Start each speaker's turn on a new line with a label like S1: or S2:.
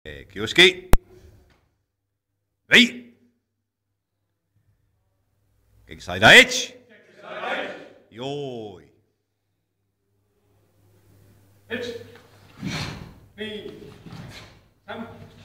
S1: Kioski. Vei. Kijk, sai da ech. Jooi.
S2: Ech. Nii. Samm.